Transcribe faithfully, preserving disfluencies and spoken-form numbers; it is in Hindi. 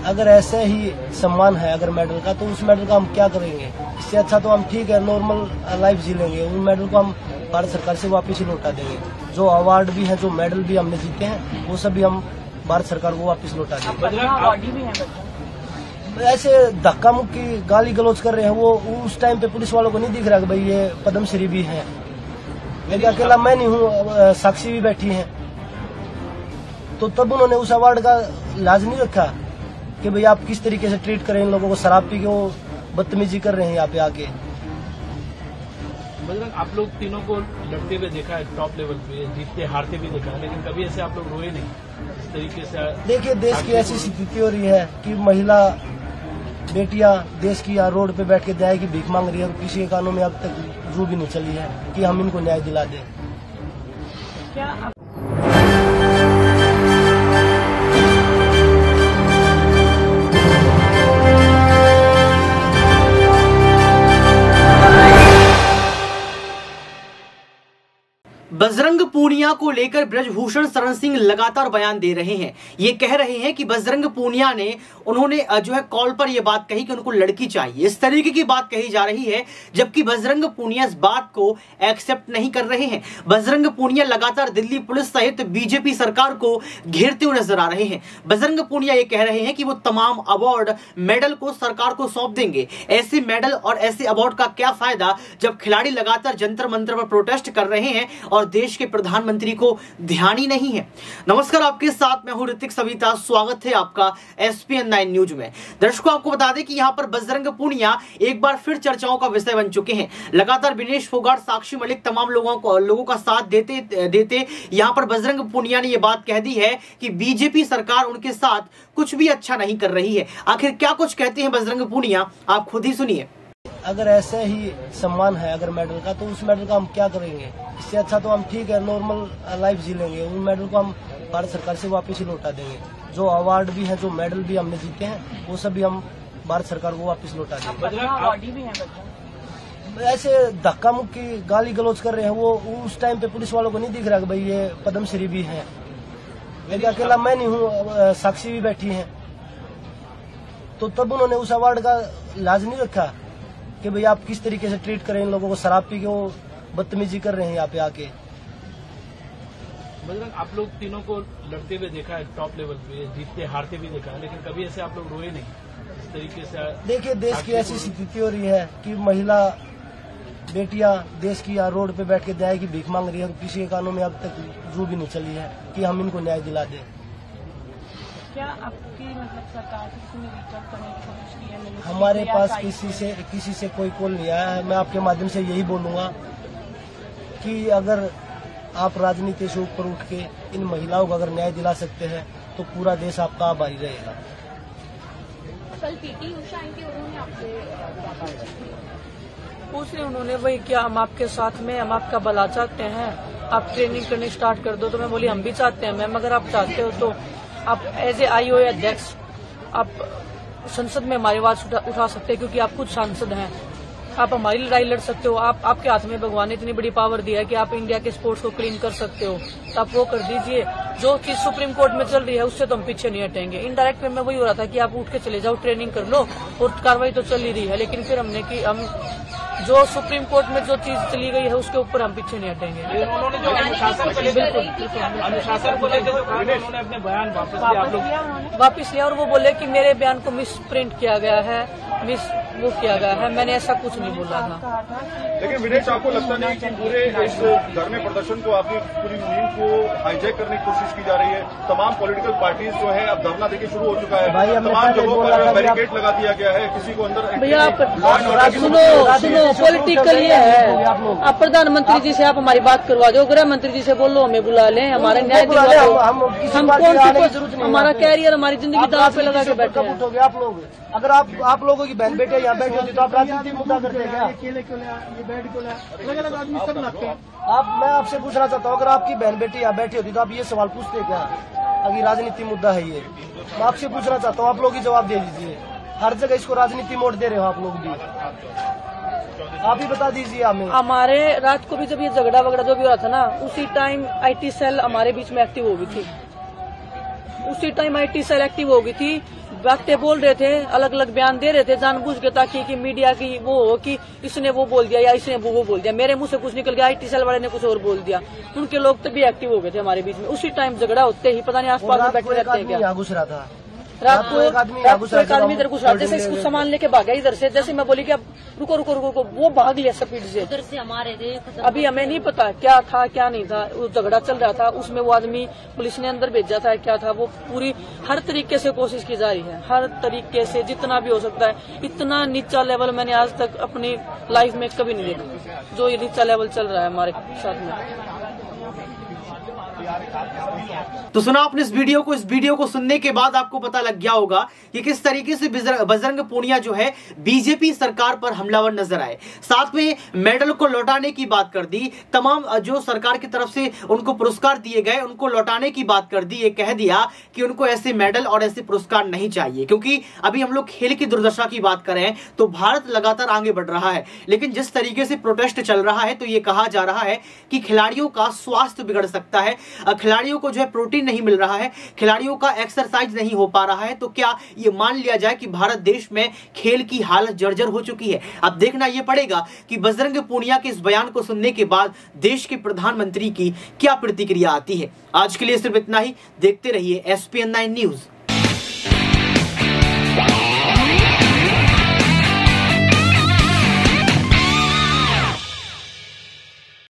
अगर ऐसे ही सम्मान है अगर मेडल का, तो उस मेडल का हम क्या करेंगे? इससे अच्छा तो हम ठीक है नॉर्मल लाइफ जी लेंगे। उस मेडल को हम भारत सरकार से वापस ही लौटा देंगे। जो अवार्ड भी है, जो मेडल भी हमने जीते हैं, वो सभी हम भारत सरकार को वापस लौटा देंगे। ऐसे धक्का मुक्की गाली गलौज कर रहे हैं, वो उस टाइम पे पुलिस वालों को नहीं दिख रहा कि भाई ये पद्मश्री भी है। लेकिन अकेला मैं नहीं हूँ, साक्षी भी बैठी है। तो तब उन्होंने उस अवार्ड का लाज नहीं रखा कि भाई आप किस तरीके से ट्रीट करें इन लोगों को। शराब पी के वो बदतमीजी कर रहे हैं यहाँ पे आके। बजरंग, आप लोग तीनों को लड़ते हुए देखा है, टॉप लेवल पे जीतते हारते भी देखा है, लेकिन कभी ऐसे आप लोग रोए नहीं इस तरीके से? देखिए, देश की ऐसी स्थिति हो रही है कि महिला बेटियां देश की यहाँ रोड पे बैठ के न्याय की भीख मांग रही है। किसी के कानों में अब तक जू भी नहीं चली है कि हम इनको न्याय दिला दें। क्या बजरंग पूनिया को लेकर ब्रजभूषण शरण सिंह लगातार बयान दे रहे हैं। ये कह रहे हैं कि बजरंग पूनिया ने उन्होंने जो है कॉल पर यह बात कही कि उनको लड़की चाहिए। इस तरीके की बात कही जा रही है, जबकि बजरंग पूनिया इस बात को एक्सेप्ट नहीं कर रहे हैं। बजरंग पूनिया लगातार दिल्ली पुलिस सहित बीजेपी सरकार को घेरते हुए नजर आ रहे हैं। बजरंग पूनिया ये कह रहे हैं कि वो तमाम अवार्ड मेडल को सरकार को सौंप देंगे। ऐसे मेडल और ऐसे अवार्ड का क्या फायदा जब खिलाड़ी लगातार जंतर मंतर पर प्रोटेस्ट कर रहे हैं और देश के प्रधानमंत्री को ध्यान ही नहीं है। नमस्कार, आपके साथ मैं हूं ऋतिक सविता। स्वागत है आपका एसपीएन नाइन न्यूज में। दर्शकों, आपको बता दें कि यहां पर बजरंग पूनिया एक बार फिर चर्चाओं का विषय बन चुके हैं। लगातार विनेश फोगाट, साक्षी मलिक तमाम लोगों को लोगों का साथ देते देते यहां पर बजरंग पूनिया ने यह बात कह दी है कि बीजेपी सरकार उनके साथ कुछ भी अच्छा नहीं कर रही है। आखिर क्या कुछ कहते हैं बजरंग पूनिया, आप खुद ही सुनिए। अगर ऐसे ही सम्मान है अगर मेडल का, तो उस मेडल का हम क्या करेंगे? इससे अच्छा तो हम ठीक है नॉर्मल लाइफ जी लेंगे। उस मेडल को हम भारत सरकार से वापस ही लौटा देंगे। जो अवार्ड भी है, जो मेडल भी हमने जीते हैं, वो सभी हम भारत सरकार को वापस लौटा देंगे। ऐसे धक्का मुक्की गाली गलौज कर रहे हैं, वो उस टाइम पे पुलिस वालों को नहीं दिख रहा कि भाई ये पद्मश्री भी है। लेकिन अकेला मैं नहीं हूँ, साक्षी भी बैठी है। तो तब उन्होंने उस अवार्ड का लाज नहीं रखा कि भाई आप किस तरीके से ट्रीट करें इन लोगों को। शराब पी के वो बदतमीजी कर रहे हैं यहाँ पे आके। बजरंग, आप लोग तीनों को लड़ते हुए देखा है, टॉप लेवल पे जीतते हारते भी देखा है, लेकिन कभी ऐसे आप लोग रोए नहीं इस तरीके से? देखिए, देश की ऐसी स्थिति हो रही है कि महिला बेटियां देश की यहाँ रोड पे बैठ के न्याय की भीख मांग रही है। किसी के कानों में अब तक जू भी नहीं चली है कि हम इनको न्याय दिला दें। क्या आपकी मतलब सरकार किसी ने रीच आउट करने की कोशिश की है? हमारे पास किसी से किसी से कोई कॉल नहीं आया है। मैं आपके माध्यम से यही बोलूंगा कि अगर आप राजनीति से ऊपर उठ के इन महिलाओं को अगर न्याय दिला सकते हैं तो पूरा देश आपका आभारी रहेगा। कल पीटी उषा आई थी, उन्होंने आपसे पूछ रहे उन्होंने वही क्या हम आपके साथ में, हम आपका भला चाहते हैं, आप ट्रेनिंग करनी स्टार्ट कर दो। तो मैं बोली हम भी चाहते हैं मैम, अगर आप चाहते हो तो आप एज ए आई ओ अध्यक्ष आप संसद में हमारी आवाज उठा, उठा सकते हैं, क्योंकि आप खुद सांसद हैं। आप हमारी लड़ाई लड़ सकते हो। आप आपके हाथ में भगवान ने इतनी बड़ी पावर दी है कि आप इंडिया के स्पोर्ट्स को क्लीन कर सकते हो, तो आप वो कर दीजिए। जो चीज सुप्रीम कोर्ट में चल रही है उससे तो हम पीछे नहीं हटेंगे। इनडायरेक्ट में वही हो रहा था कि आप उठ के चले जाओ, ट्रेनिंग कर लो, और कार्रवाई तो चल ही रही है। लेकिन फिर हमने कि हम जो सुप्रीम कोर्ट में जो चीज चली गई है उसके ऊपर हम पीछे नहीं हटेंगे। उन्होंने जो अनुशासन को लेकर अनुशासन को लेकर उन्होंने अपने बयान वापस लिया, आप लोग वापस लिया, और वो बोले कि मेरे बयान को मिस प्रिंट किया गया है, मिस वो किया गया है। मैंने ऐसा कुछ नहीं बोला था। लेकिन विनेश, आपको लगता नहीं कि पूरे इस धरने प्रदर्शन को, आपकी पूरी मुहिम को हाईजैक करने की कोशिश की जा रही है? तमाम पॉलिटिकल पार्टीज जो है अब धरना देके शुरू हो चुका है, तमाम जगहों पर बैरिकेड लगा दिया गया है, किसी को अंदर। भैया आप सुनो सुनो पॉलिटिकल ये है, आप प्रधानमंत्री जी से आप हमारी बात करवा दो, गृह मंत्री जी से बोलो हमें बुला लें, हमारे न्याय दिलवा दो। हम कौन सी हमारा कैरियर, हमारी जिंदगी दांव पे लगा के बैठे हैं। आप लोग अगर आप आप लोगों की बहन बेटे यहाँ बैठे होती तो आप राजनीति मुद्दा करते हैं क्या? अकेले क्यों लाया, ये बैठ क्यों लाया? अलग अलग आदमी सब लाते हैं। आप मैं आपसे पूछना चाहता हूँ, अगर आपकी बहन बेटी यहाँ बैठी होती तो आप ये सवाल पूछते क्या? अभी राजनीति मुद्दा है ये, मैं आपसे पूछना चाहता हूँ, आप लोग ही जवाब दे दीजिए। हर जगह इसको राजनीति मोड़ दे रहे हो आप लोग भी, आप ही बता दीजिए हमें। हमारे रात को भी जब ये झगड़ा वगड़ा जो भी हो रहा था ना, उसी टाइम आईटी सेल हमारे बीच में एक्टिव हो गई थी। उसी टाइम आईटी सेल एक्टिव हो गई थी। बातें बोल रहे थे, अलग अलग बयान दे रहे थे जानबूझ के, ताकि कि मीडिया की वो हो कि इसने वो बोल दिया या इसने वो वो बोल दिया। मेरे मुंह से कुछ निकल गया, आईटी सेल वाले ने कुछ और बोल दिया। उनके लोग तभी एक्टिव हो गए थे हमारे बीच में। उसी टाइम झगड़ा होते ही पता नहीं आसपास में बैठे रहते हैं क्या। घुस रहा था रात को एक आदमी एक आदमी इधर घुस रहा, जैसे इसको सामान लेके भागा इधर से। जैसे मैं बोली कि अब रुको रुको रुको रुको, वो भाग लिया स्पीड से। उधर से हमारे थे। अभी हमें नहीं पता क्या था क्या नहीं था, वो झगड़ा चल रहा था, उसमें वो आदमी पुलिस ने अंदर भेजा था क्या था। वो पूरी हर तरीके से कोशिश की जा रही है, हर तरीके से जितना भी हो सकता है। इतना नीचा लेवल मैंने आज तक अपनी लाइफ में कभी नहीं देखा, जो ये नीचा लेवल चल रहा है हमारे साथ में। तो सुना आपने इस वीडियो को। इस वीडियो को सुनने के बाद आपको पता लग गया होगा कि किस तरीके से बजरंग पूनिया जो है बीजेपी सरकार पर हमलावर नजर आए। साथ में मेडल को लौटाने की बात कर दी, तमाम जो सरकार की तरफ से उनको पुरस्कार दिए गए उनको लौटाने की बात कर दी। ये कह दिया कि उनको ऐसे मेडल और ऐसे पुरस्कार नहीं चाहिए, क्योंकि अभी हम लोग खेल की दुर्दशा की बात करें तो भारत लगातार आगे बढ़ रहा है। लेकिन जिस तरीके से प्रोटेस्ट चल रहा है तो ये कहा जा रहा है कि खिलाड़ियों का स्वास्थ्य बिगड़ सकता है, खिलाड़ियों को जो है प्रोटीन नहीं मिल रहा है, खिलाड़ियों का एक्सरसाइज नहीं हो पा रहा है। तो क्या ये मान लिया जाए कि भारत देश में खेल की हालत जर्जर हो चुकी है? अब देखना यह पड़ेगा कि बजरंग पूनिया के इस बयान को सुनने के बाद देश के प्रधानमंत्री की क्या प्रतिक्रिया आती है। आज के लिए सिर्फ इतना ही। देखते रहिए S P N nine news.